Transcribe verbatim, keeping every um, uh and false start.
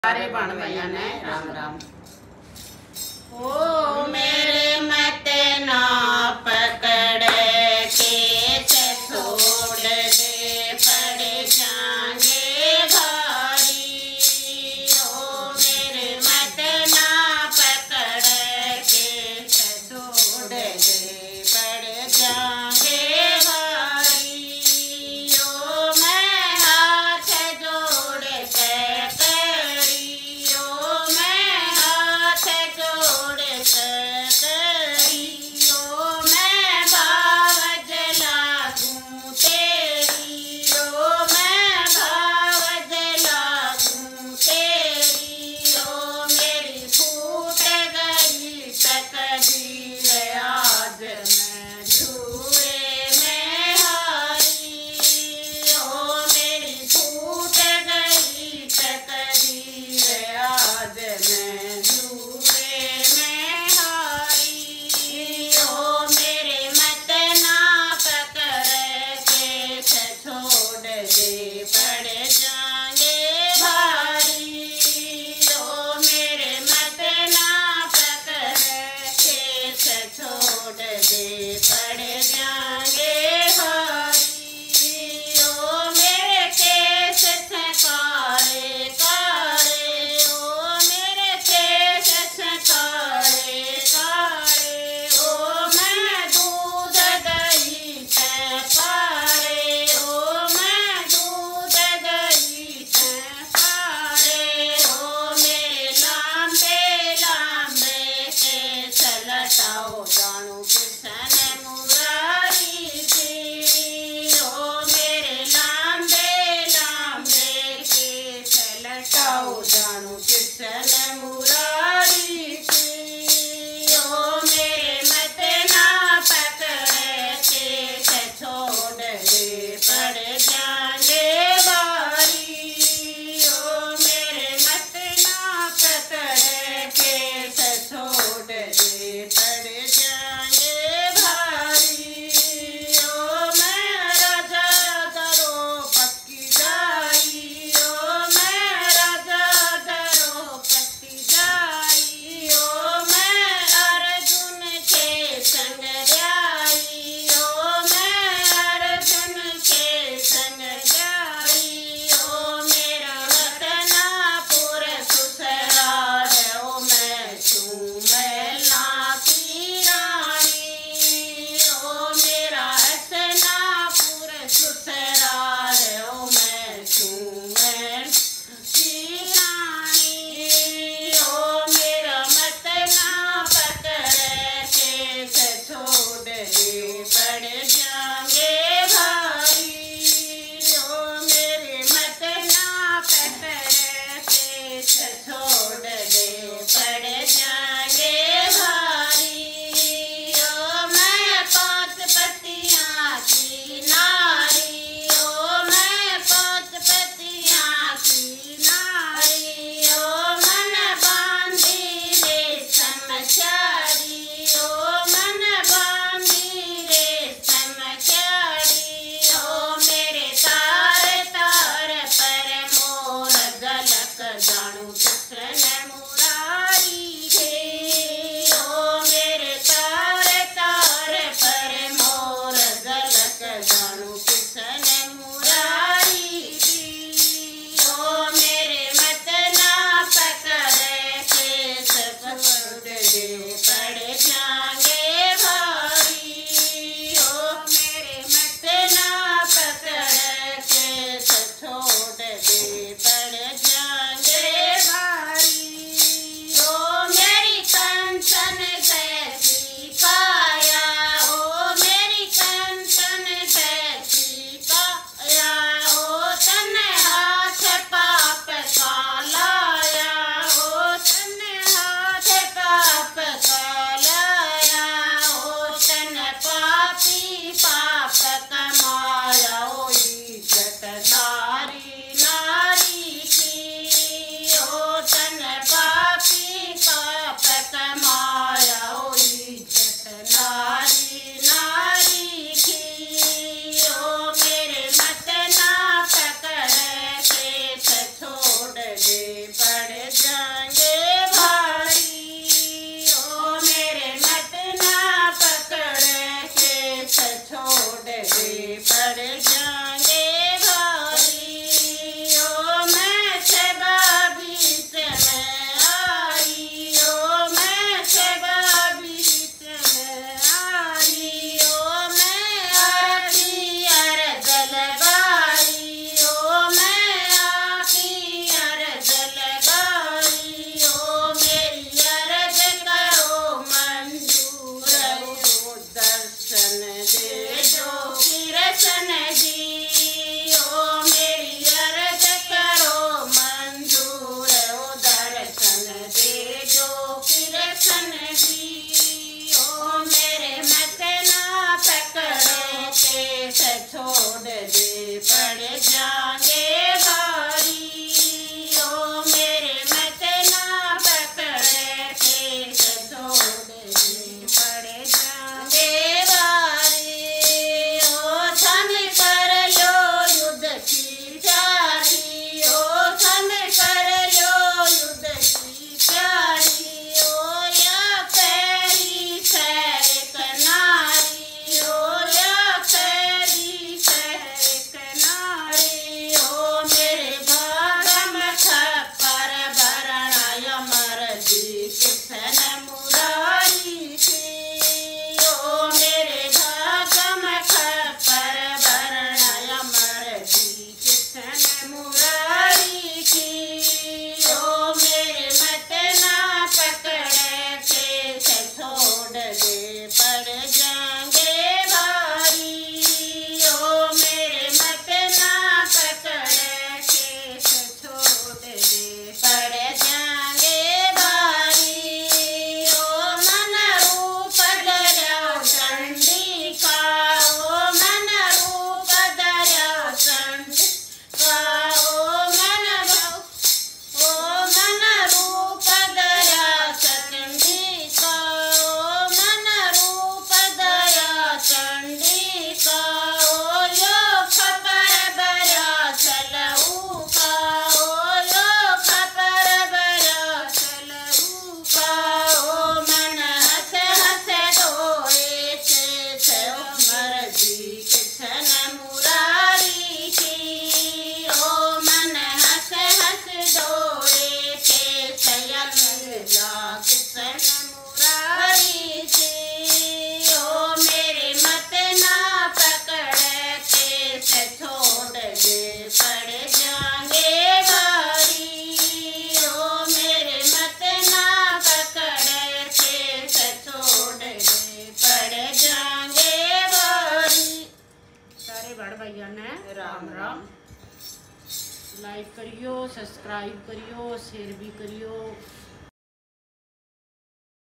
सारे बन गया ने राम राम। ओ मेरे मत ना पकड़ के छोड़ दे पड़ जाएंगे भारी। ओ मेरे मत ना पकड़ के छोड़ दे पड़ जाएंगे भारी। ओ मैं हाथ जोड़ के जानू कृष्ण मुरारी की। ओ मेरे मत ना पकड़ के छोड़ दे पड़ जाएंगे भारी। ओ मेरे मत ना पकड़ के छोड़ दे पड़ जाएंगे भारी। ओ मैं राजा दरो पक्की जाई। ओ मैं राजा दरो पक्की जाई। ओ मैं अर्जुन के संग जाई। ओ मैं अर्जुन के संग जाई। ओ मेरा हसनापुर ससुराल। ओ मैं झूमला की रानी। ओ मेरा हसनापुर ससुराल। ओ मैं झूमल की रानी। ओ मेरा मत ना पकड़ के छोड़ दे पड़ जाएंगे भारी। ओ मेरे मत ना पकड़ के छोड़ दे पड़ जाएंगे भारी। ओ मैं पांच पतियां की नारी। ओ मैं पांच पतियां की नारी। ओ मन बांधी रे समचारी। ओ मन बांधी रे समचारी। ओ मेरे तार तार पर मोर झलक जानू कृष्ण मुरारी के। ओ मेरे तार तार पर मोर झलक जानू कृष्ण मुरारी की। ओ मेरे मत ना पकड़ के छोड़ दे पड़ जाएंगे भारी। ओ मेरे मत ना पकड़ के छोड़ दे पड़ जाएंगे भारी। सारे बड़ भाइयों ने राम राम। लाइक करियो, सब्सक्राइब करियो, शेयर भी करियो।